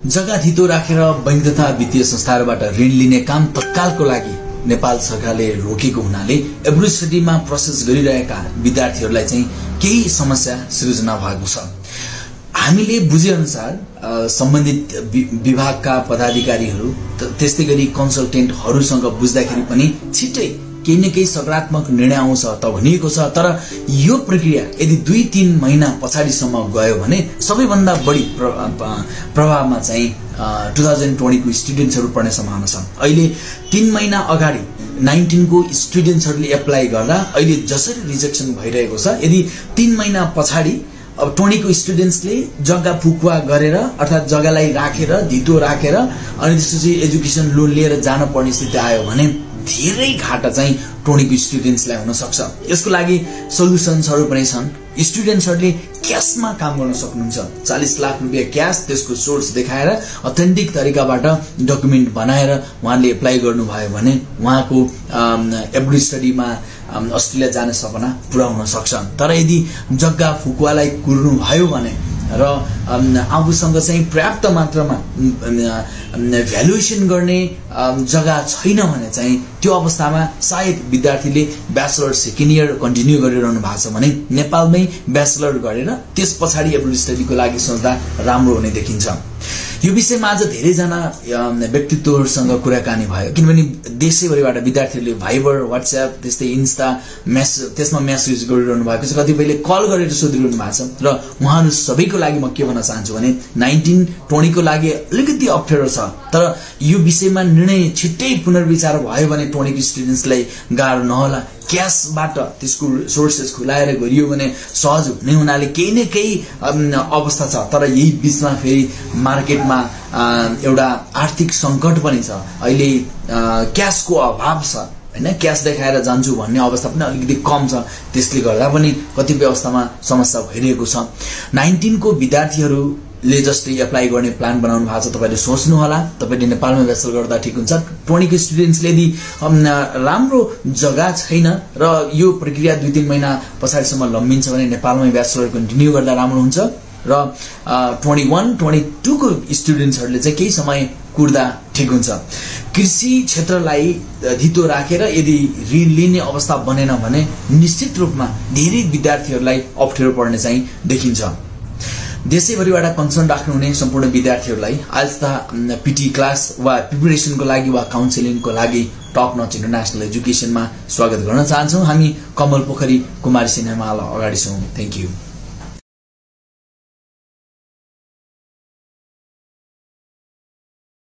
जग्गा धितो राखेर बैंक तथा वित्तीय संस्थाहरूबाट ऋण लिने काम तत्कालको लागि नेपाल सरकारले रोकेको हुनाले एब्रोड स्टडीमा प्रोसेस गरिरहेका विद्यार्थीहरूलाई चाहिँ केही समस्या सृजना भएको छ। हामीले बुझे अनुसार सम्बन्धित विभागका पदाधिकारीहरू त्यस्तै गरी कन्सल्टेन्टहरूसँग बुझ्दाखेरि पनि छिट्टै केही न केही सकारात्मक निर्णय आउँछ त भनिएको छ। तर यो प्रक्रिया यदि 2-3 महिना पछाडिसम्म गयो भने सबैभन्दा बढी प्रभावमा चाहिँ 2020 को स्टुडेन्ट्सहरू पर्ने सम्भावना छ। अहिले 3 महिना अगाडि 19 को स्टुडेन्ट्सहरूले एप्लाई गर्दा अहिले जसरी रिजेक्सन भइरहेको छ, यदि 3 महिना पछाडि अब 20 को स्टुडेन्ट्सले जग्गा फुकुवा गरेर अर्थात जग्गालाई राखेर धितो राखेर अनि त्यसपछि एजुकेसन लोन लिएर जान पर्ने स्थिति आयो भने धेरै घाटा चाहिँ 20 को स्टुडेन्ट्सलाई हुन सक्छ। यसको लागि सोलुसन्सहरू पनि छन्। स्टुडेन्ट्सहरूले क्याशमा काम गर्न सक्नुहुन्छ। 40 लाख रुपैयाँ क्याश, त्यसको सोर्स देखाएर अथेन्टिक तरिकाबाट डकुमेन्ट बनाएर उहाँले एप्लाई गर्नुभयो भने उहाँको एब्रोड स्टडीमा अस्ट्रेलिया जाने सपना पूरा हुन सक्छ। तर यदि जग्गा फुकुवालाई कुर्नु भयो भने र आफूसँग चाहिँ पर्याप्त मात्रामा भ्यालुएसन गर्ने जग्गा छैन भने चाहिँ त्यो अवस्थामा सायद विद्यार्थीले ब्याचलर सेकेन्ड इयर कन्टिन्यू गरिरहनु भएको छ भने नेपालमै ब्याचलर गरेर त्यस पछाडि एब्रोड स्टडीको लागि सोच्दा राम्रो हुने देखिन्छ। यो विषयमा आज धेरैजना व्यक्तित्वहरूसँग कुराकानी भयो, किनभने देशैभरिबाट विद्यार्थीहरूले भाइबर, व्हाट्सएप, त्यस्तै इन्स्टा त्यसमा मेसेज गरिरहनु भएको छ। कतिपयले कल गरेर सोधिरहनु भएको छ र उहाँहरू सबैको लागि म के भन्न चाहन्छु भने 19-20 को लागि अलिकति अप्ठ्यारो छ। तर यो विषयमा निर्णय छिट्टै पुनर्विचार भयो भने 20 को स्टुडेन्ट्सलाई गाह्रो नहोला। क्याशबाट त्यसको सोर्सेस खुलाएर गरियो भने सहज हुने हुनाले केही न केही अवस्था छ। तर यही बीचमा फेरि मार्केटमा एउटा आर्थिक संकट पनि छ। अहिले क्याशको अभाव छ हैन, क्याश देखाएर जान्छु भन्ने अवस्था पनि अलिकति कम छ। त्यसले गर्दा पनि कतिपय अवस्थामा समस्या भइरहेको छ। 19 को विद्यार्थीहरूले जस्तै एप्लाई गर्ने प्लान बनाउनु भएको छ, तपाईले सोच्नु होला तपाईले नेपालमा ब्याचलर गर्दा ठीक हुन्छ। 20 को स्टुडेन्ट्सले यदि राम्रो जग्गा छैन र यो प्रक्रिया 2-3 महिना पछाडिसम्म लम्बिन्छ भने नेपालमै ब्याचलर कन्टिन्यू गर्दा राम्रो हुन्छ। र 21-22 को स्टुडेन्ट्सहरूले चाहिँ केही समय कुर्दा ठीक हुन्छ। कृषि क्षेत्रलाई धितो राखेर यदि ऋण लिने अवस्था बनेन भने निश्चित रूपमा धेरै विद्यार्थीहरूलाई अप्ठ्यारो पर्ने चाहिँ देखिन्छ। देशैभरिबाट कन्सर्न राख्नुहुने सम्पूर्ण विद्यार्थीहरूलाई आज त पीटी क्लास वा प्रिपरेसनको लागि वा काउन्सिलिङको लागि टप नच इन्टरनेशनल एजुकेसनमा स्वागत गर्न चाहन्छौँ। हामी कमल पोखरी कुमारी सिनेमालाई अगाडि छौँ। Thank you.